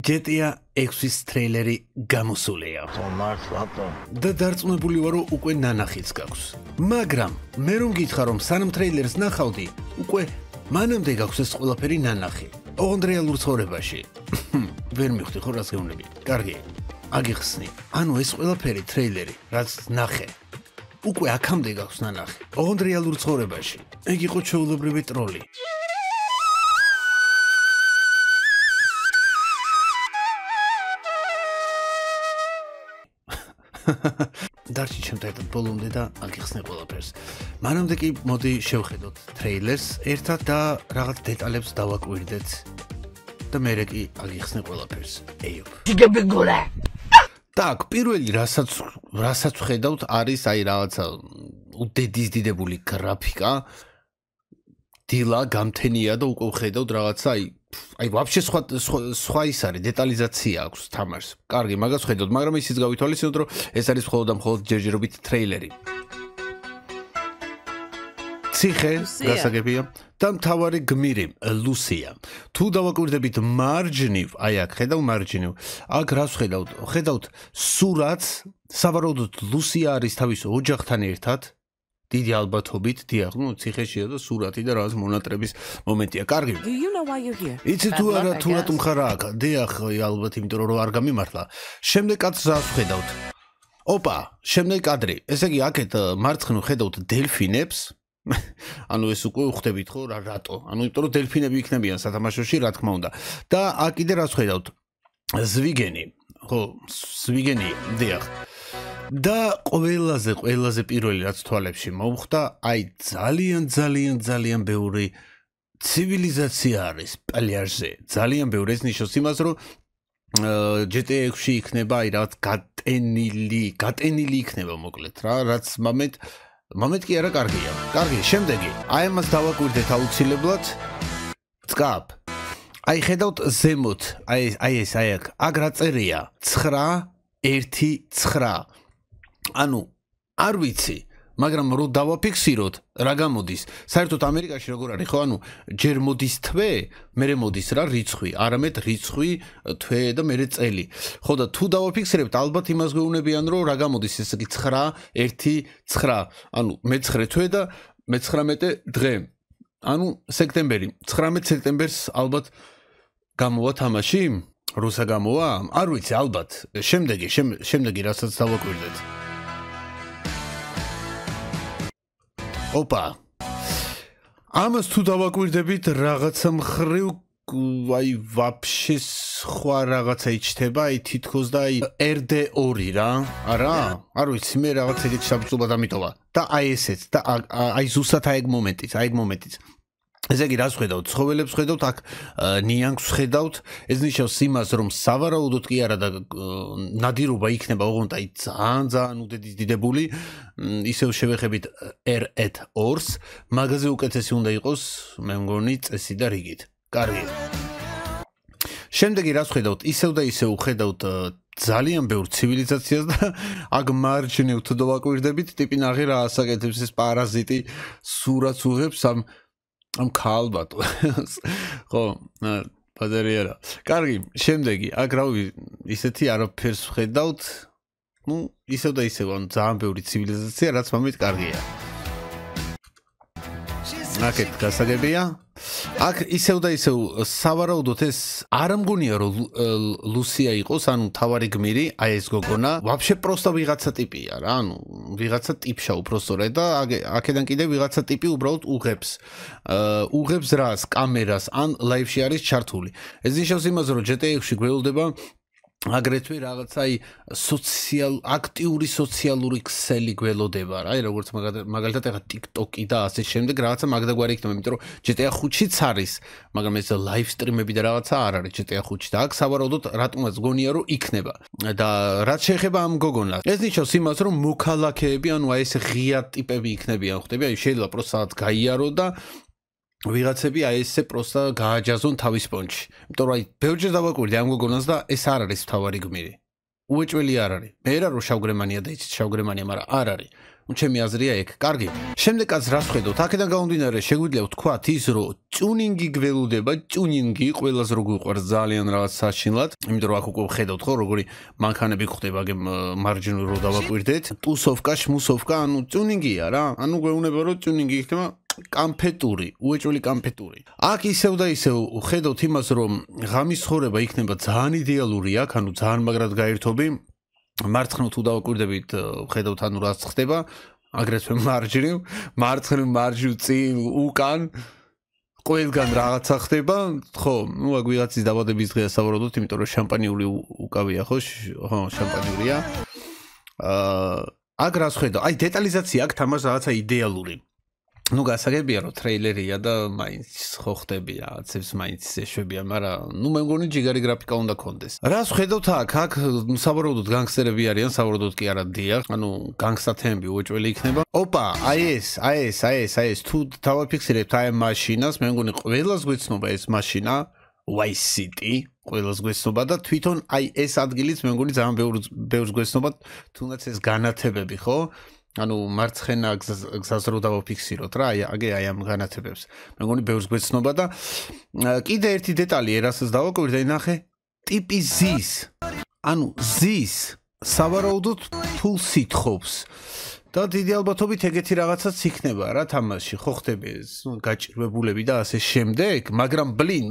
GTA 6-ის ტრეილერი გამოსულია. და დარწმუნებული ვარ, რომ უკვე ნანახიც გაქვს. მაგრამ მე რომ გითხრა, რომ სანამ ტრეილერს ნახავდი, უკვე მანამდე გაქვს ეს ყველაფერი ნანახი. ოღონდ რეალურ ცხოვრებაში. ვერ მივხვდი ხო რას გეუბნები. კარგი. აგიხსნი. ანუ ეს ყველაფერი ტრეილერი, რაც ნახე. უკვე აქამდე გაქვს ნანახი. ოღონდ რეალურ ცხოვრებაში. ეგ იყო ჩვეულებრივი ტროლი. დარჩი ჩემთან ერთად ბოლომდე და აგიხსნე ყველაფერს. მანამდე კი მოდი შევხედოთ ტრეილერს ერთად და რაღაც დეტალებს დავაკვირდეთ. და მერე კი აგიხსნე ყველაფერს. ეიო. Так, პირველი რასაც ხედავთ არის აი რაღაცა უდედის დიდებული გრაფიკა. დილა გამთენია და უკვე ხედავთ რაღაცა აი ვაფშე სხვა ის არის დეტალიზაცია აქვს თამაშს. კარგი, მაგას ხედავთ, მაგრამ ისიც გავითვალისწინოთ, რომ ეს არის მხოლოდ და მხოლოდ ჯერჯერობით ტრეილერი. ციხე გასაგებია და მთავარი გმირი ლუსია. თუ დავაკვირდებით მარჯნივ, აი აქ ხედავ მარჯნივ. აქ რას ხედავთ? ხედავთ სურათს, სავარაუდოდ ლუსია არის თავის ოჯახთან ერთად. დიდი ალბათობით, დიახ, ნუ ციხეშია და სურათი და რაღაც მონატრების მომენტია. კარგი. იცი თუ არა თუ რატომ ხარ აქ? დიახ, ალბათ იმიტომ რომ არ გამიმართლა. შემდეგ კაცს რას ხედავთ? ოპა, შემდეგ კადრი. ესე იგი აქეთ მარცხნივ ხედავთ დელფინებს. ანუ ეს უკვე ხვდებით ხო რატო? ანუ იმიტომ რომ დელფინები იქნებიან სათამაშოში, რა თქმა უნდა. და აქ კიდე რას ხედავთ? ზვიგენი. ხო, ზვიგენი, დიახ. და ყველაზე პირველი რაც თვალებში მომხვდა, აი ძალიან ბევრი ცივილიზაცია არის პლაჟზე. ძალიან ბევრი ეს ნიშნავს იმას, რომ GTA 6-ში იქნება აი რაღაც გატენილი იქნება მოკლედ რა, რაც მომენტ კი არა კარგია. კარგი, შემდეგი. აი ამას დავაკვირდეთ აუცილებლად. წკაპ. აი ხედავთ ზემოთ, აი ეს აქ რა წერია? 919. ანუ არ ვიცი, მაგრამ რო დავაფიქსიროთ, რა გამოდის? საერთოდ ამერიკაში როგორ არის ხო? ანუ ჯერ მოდის თვე, მერე მოდის რა რიცხვი, არამედ რიცხვი, თვე და მერე წელი. ხო და თუ დავაფიქსირებთ, ალბათ იმას გვეუბნებიან, რომ რა გამოდის, ესე იგი 919. ანუ მე-9 თვე და მე-19 დღე. ანუ სექტემბერი. 19 სექტემბერს ალბათ გამოვა თამაში? რუსა გამოვა? არ ვიცი, ალბათ. შემდეგი რასაც დავაკვირდეთ. ოპა. ამას თუ დავაკვირდებით რაღაცა მხრივ აი ვაფშე სხვა რაღაცა იჩნდება, აი თითქოს და აი RD2 რა. არა? არ ვიცი, მე რაღაცა ეგეთ საბჭოა დამიტოვა. და აი ესეც და აი ზუსტად აი ეგ მომენტიც. ესე იგი რას ხედავთ? ცხოველებს ხედავთ, აქ ნიანგს ხედავთ. ეს ნიშნავს იმას, რომ სავარაუდოდ კი არა და ნადირობა იქნება ოღონდ აი ძალიან უდედის დიდებული. ისევ შევეხებით R2-ს, მაგაზე უკეთესი უნდა იყოს, მე მგონი წესი და რიგით. კარგი. შემდეგი რას ხედავთ? ისევ და ისევ ხედავთ ძალიან ბევრ ცივილიზაციას და აქ მარჯნივ თუ დავაკვირდებით, ტიპი ნახე რა ასაკეთებს ეს პარაზიტი სურათს უღებს ამ ქალბატონს. ხო, პატარია რა. კარგი, შემდეგი, აქ რავი, ისეთი არაფერს ხედავთ. ნუ, ისევ და ისევ, ანუ ძალიან ბევრი ცივილიზაცია, რაც მომით კარგია. აქეთ გასაგებია. აქ ისევ და ისევ სავარაუდოდ ეს არ მგონია რომ ლუსია იყოს, ანუ თავარი გმირი, აი ეს გოგონა, ვაფშე პროსტა ვიღაცა ტიპია რა, ანუ ვიღაცა ტიპშა უბრალოდ და აქედან კიდე ვიღაცა ტიპი უბრალოდ უღებს რას, კამერას, ან ლაივში არის ჩართული. ეს ნიშნავს იმას, რომ GTA 6-ში გველოდება აგრეთვე რაღაცა აი აქტიური სოციალური ქსელი გველოდება რა, აი როგორც მაგალითად ეხა TikTok-ი და ასე შემდეგ რაღაცა მაგდაგვარი იქნება, იმიტომ რომ GTA 5-იც არის, მაგრამ ეს live stream-ები და რაღაცა არ არის GTA 5-ში და აქ სავარაუდოდ რატომაც გონია რომ იქნება. და რაც შეეხება ამ გოგონას, ეს ნიშნავს იმას, რომ მოქალაქეები, ანუ აი ეს ღია ტიპები იქნებიან, ხვდები, აი შეიძლება პროსტა სადაც გაიარო და ვიღაცები აი ესე პროსტა გააჯაზონ თავის პონჩში. იმიტომ რომ აი ბევრჯერ დავაკვირდი ამ გოგონას და ეს არ არის მთავარი გმირი. უეჭველი არ არის. მე რა რომ შავგრემანია და იცით შავგრემანია, მაგრამ არ არის. ჩემი აზრია ეგ. კარგი. შემდეგაც რას ხედავთ? აქედან გამომდინარე, შეგვიძლია ვთქვათ ის, რომ ტიუნინგი გველოდება, ტიუნინგი ყველაზე რო გვიყვარს ძალიან რაღაც საშინლად, იმიტომ რომ აქ უკვე ხედავთ ხო, როგორი მანქანები გვხდება, აგე მარჯვნივ რო დავაკვირდეთ. ტუსოვკა, შმუსოვკა, ანუ ტიუნინგია რა. ანუ გვეუბნება რომ ტიუნინგი იქნება კამფეტური, უეჭველი კამფეტური. აქ ისევ და ისევ ხედავთ იმას, რომ ღამის ცხოვრება იქნება ძალიან იდეალური აქ, ანუ ძალიან მაგრად გაერთობი. მარცხნივ თუ დავაკვირდებით, ხედავთ ანუ რაც ხდება, აგრეთვე მარჯვნივ წინ უკან ყველგან რაღაცა ხდება, ხო, ნუ აქ ვიღაცის დაბადების დღეა სავარაუდოდ, იმიტომ რომ შამპანიური უკავია, ხო, შამპანიურია. აქ რას ხედავ? აი დეტალიზაცია აქ თამაშ რაღაცა იდეალური. ნუ გასაგებია რომ ტრეილერია და მაინც ხო ხდები რაღაცებს მაინც ეშვებია, მაგრამ ნუ მე მგონი ჯიგარი გრაფიკა უნდა კონდეს. რას ხედავთ აქ სავარაუდოდ განგსტერები არიან, სავარაუდოდ კი არა დიახ, ანუ განგსტათემები უეჭველი იქნება. ოპა, აი ეს თუ დავაფიქსირებთ აი ამ მაშინას, მე მგონი ყველას გვეცნობა ეს მაშინა Vice City, ყველას გვეცნობა და თვითონ აი ეს ადგილიც მე მგონი ძალიან ბევრს გვეცნობა, თუნდაც ეს განათებები, ხო? ანუ მარცხენა გზას რო დავაფიქსიროთ რა, აი ამ განათებებს. მე მგონი ბევრს გვეცნობა და კიდე ერთი დეტალი ერასაც დავაკვირდი, ნახე, ტიპი ზის. ანუ ზის სავარაუდოდ ფულს ითხოვს. და დიდი ალბათობით ეგეთი რაღაცაც იქნება რა თამაში, ხო ხდები ეს გაჭირვებულები და ასე შემდეგ, მაგრამ ბლინ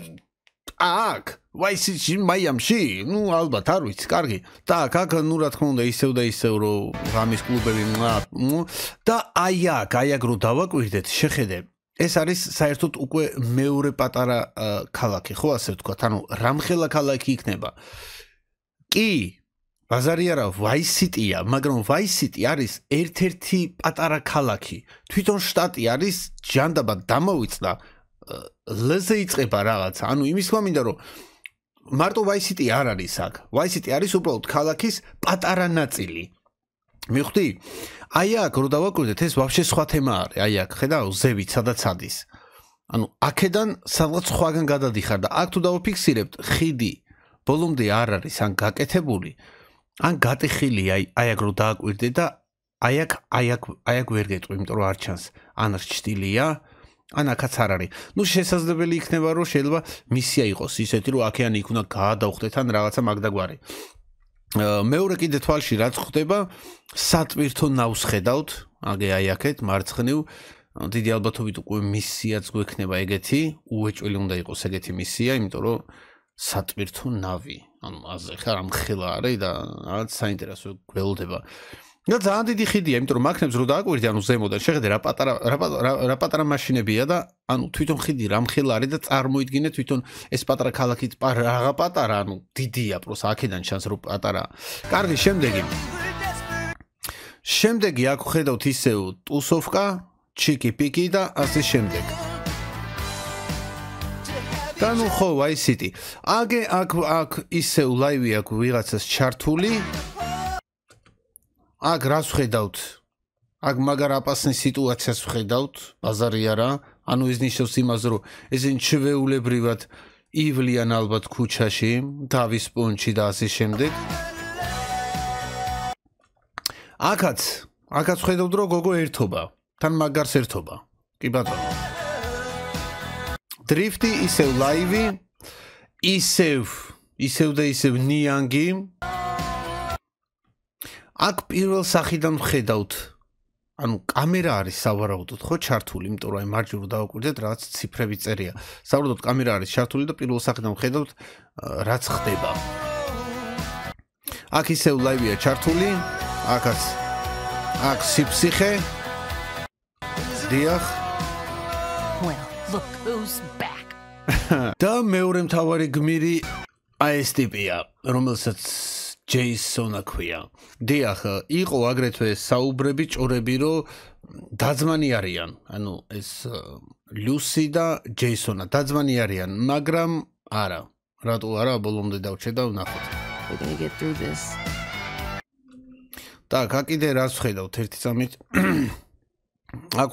აქ ვაისში მაიამში, ნუ ალბათ არ ვიცი, კარგი. და აქ ნუ რა თქმა უნდა ისევ და ისევ რომ ღამის კლუბები და აი აქ რო დავაკვირდეთ, შეხედე. ეს არის საერთოდ უკვე მეორე პატარა ქალაქი, ხო ასე ვთქვათ, ანუ რამხელა ქალაქი იქნება. კი, ბაზარი არა, Vice City-ია, მაგრამ Vice City არის ერთ-ერთი პატარა ქალაქი. თვითონ შტატი არის ჯანდაბად დამოვიწდა ლზე იწყება რაღაცა. ანუ იმის მინდა რომ მარტო Vice City არ არის აქ. Vice City არის უბრალოდ ქალაქის პატარა ნაწილი. მიხვდი? აი აქ რო დავაკვირდეთ, ეს ვაფშე სხვა თემა არის. აი აქ ხედავ ზევით სადაც ადის. ანუ აქედან სადღაც სხვაგან გადადიხარ და აქ თუ დავაფიქსირებთ, ხიდი ბოლომდე არ არის ან გაკეთებული, ან გატეხილი აი აქ რო დააკვირდე და აი აქ ვერ გეტყვი, იმიტომ რომ არ ჩანს. ან რჩტილია, ან აქაც არ არის. ნუ შესაძლებელი იქნება რომ შეიძლება მისია იყოს ისეთი რომ აქე ან იქ უნდა გაადავხდეთ ან რაღაცა მაგდაგვარი. მეორე კიდე თვალში რაც ხდება, სატვირთო ნავს ხედავთ, აი აქეთ მარცხნივ, დიდი ალბათობით უკვე მისიაც გვექნება ეგეთი, უეჭველი უნდა იყოს ეგეთი მისია, იმიტომ რომ სატვირთო ნავი, ანუ აზე ხა რამხელა არის და რაღაც საინტერესო გველოდება. და ძალიან დიდი ხიდია, იმიტომ რომ მაქნებს რო დააკვირდი, ანუ ზემოდან შეხედე რა პატარა მაშინებია და ანუ თვითონ ხიდი რამხელა არის და წარმოიდგინე თვითონ ეს პატარა ქალაქით რაღა პატარა, ანუ დიდია, პროსა აქედან ჩანს რომ პატარა. კარგი, შემდეგი აქ ხედავთ ისევ ტუსოვკა, ჩიკი პიკი და ასე შემდეგ. და ნუ ხო Vice City. აქ ისევ ლაივი აქ ვიღაცას ჩართული. აქ რას ვხედავთ? აქ მაგარ აპასნის სიტუაციას ვხედავთ, ბაზარი არა. ანუ ეს ნიშნავს იმას, რომ ესენი ჩვეულებრივად ივლიან ალბათ ქუჩაში, დავის პონჩი და ასე შემდეგ. აქაც ვხედავთ, რომ გოგო ერთობა, თან მაგარს ერთობა. კი ბატონო. დრიფტი, ისევ ლაივი, ისევ და ისევ ნიანგი. აქ პირველ სახიდან ვხედავთ, ანუ კამერა არის სავარაუდოდ, ხო ჩართული, იმიტომ რომ აი მარჯვნივ დავაკვირდეთ, რაღაც ციფრები წერია. სავარაუდოდ კამერა არის ჩართული და პირველ სახიდან ვხედავთ, რაც ხდება. აქ ისევ ლაივია ჩართული, აქ სიფსიხე. დიახ. Look who's back. და მეორე მთავარი გმირი აი ეს ტიპია, რომელსაც ჯეისონა ქვია. დიახ, იყო აგრეთვე საუბრები, ჭორები, რომ დაძმანი არიან. ანუ ეს ლუსი და ჯეისონა დაძმანი არიან, მაგრამ არა. რატო არა, ბოლომდე დავჭე და ვნახოთ. We're going to get through this. და კიდე რას ვხედავთ ერთი წამით? აქ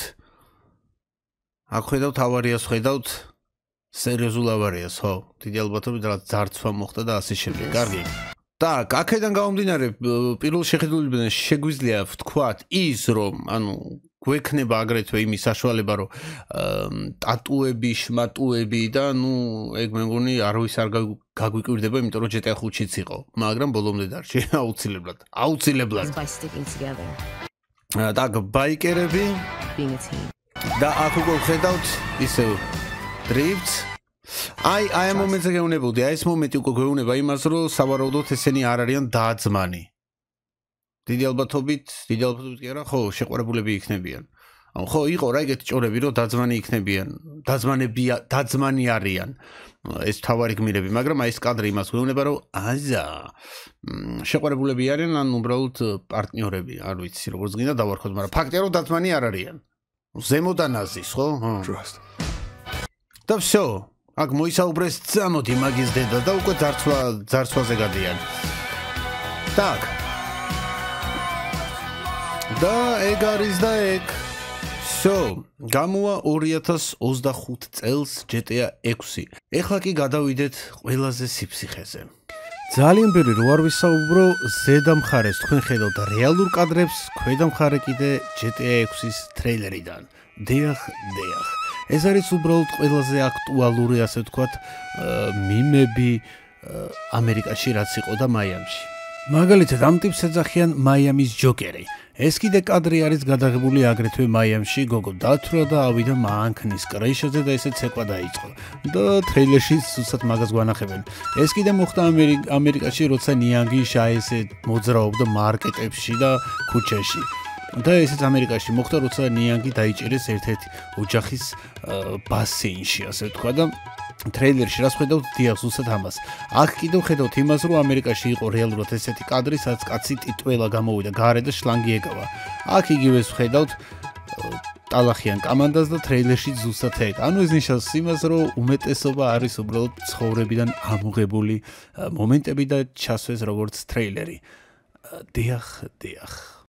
ხედავთ ავარიას ხედავთ, სერიოზულ ავარიას, ხო? დიდი ალბათობით რაღაც ძარცვა მოხდა და ასე შემდეგ. კარგი. Так, აქედან გამომდინარე, პირველ შეხედულებიდან შეგვიძლია ვთქვათ ის, რომ ანუ გვექნება აგრეთვე იმის საშუალება, რომ ტატუები, შმატუები და ნუ ეგ მე მგონი არავის არ გაგვიკვირდება, იმიტომ რომ GTA 5-იც იყო, მაგრამ ბოლომდე დარჩი აუცილებლად. By sticking together, Так, ბაიკერები being a team. და აქ უკვე ვხედავთ ისევ დრიფტს. აი ამ მომენტზე გეუბნებოდი, აი ეს მომენტი უკვე გვეუბნება იმას, რომ სავარაუდოდ ესენი არ არიან დაძმანი. დიდი ალბათობით კი არა, ხო, შეყვარებულები იქნებიან. ანუ ხო, იყო რა ეგეთი ჭორები, რომ დაძმანი იქნებიან, დაძმანი არიან. ეს თავარი გმირები, მაგრამ აი ეს კადრი იმას გვეუბნება, რომ აზა შეყვარებულები არიან, ან უბრალოდ პარტნიორები, არ ვიცი, როგორც გინდა დავარქოთ, მაგრამ ფაქტია, რომ დაძმანი არ არიან. ზემოდან აზის, ხო? და всё. აქ მოისაუბრეს წამოდი მაგის დედა და უკვე ძარცვაზე გადიან. Так. და ეგ არის და ეგ. всё. გამოვა 2025 წელს GTA 6. ეხლა კი გადავიდეთ ყველაზე სიფსიხეზე. ძალიან ბევრი რო არ ვისაუბრო, ზედა მხარეს თქვენ ხედავთ რეალურ კადრებს, ქვედა მხარე კიდე GTA 6-ის ტრეილერიდან. დიახ. ეს არის უბრალოდ ყველაზე აქტუალური, ასე ვთქვათ, მიმები ამერიკაში რაც იყო და მაიამში. მაგალითად, ამ ტიპს ეძახიან მაიამის ჯოკერი. ეს კიდე კადრი არის გადაღებული აგრეთვე მაიამში, გოგო დათვრა და ავიდა მანქნის კრეშაზე და ესე ცეკვა დაიწყო. და ტრეილერში სუსტად მაგას გვანახებენ. ეს კიდე მოხდა ამერიკაში, როცა ნიანგი შაესე მოძრაობდა მარკეტებში და ქუჩაში. და ესეც ამერიკაში მოხდა, როცა ნიანგი დაიჭერეს ერთ-ერთი ოჯახის ბასეინში, ასე ვთქვა და ტრეილერში რას ხედავთ დიახ ზუსტად ამას. აქ კიდევ ხედავთ იმას, რომ ამერიკაში იყო რეალურად ესეთი კადრი, სადაც კაცი ტიტუელა გამოვიდა გარე და შლანგი ეკავა. აქ იგივეს ვხედავთ ტალახიან კამანდას და ტრეილერში ზუსტად ეგ. ანუ ეს ნიშნავს იმას, რომ უმეტესობა არის უბრალოდ ცხოვრებიდან ამოღებული მომენტები და ჩასვეს როგორც ტრეილერი. დიახ.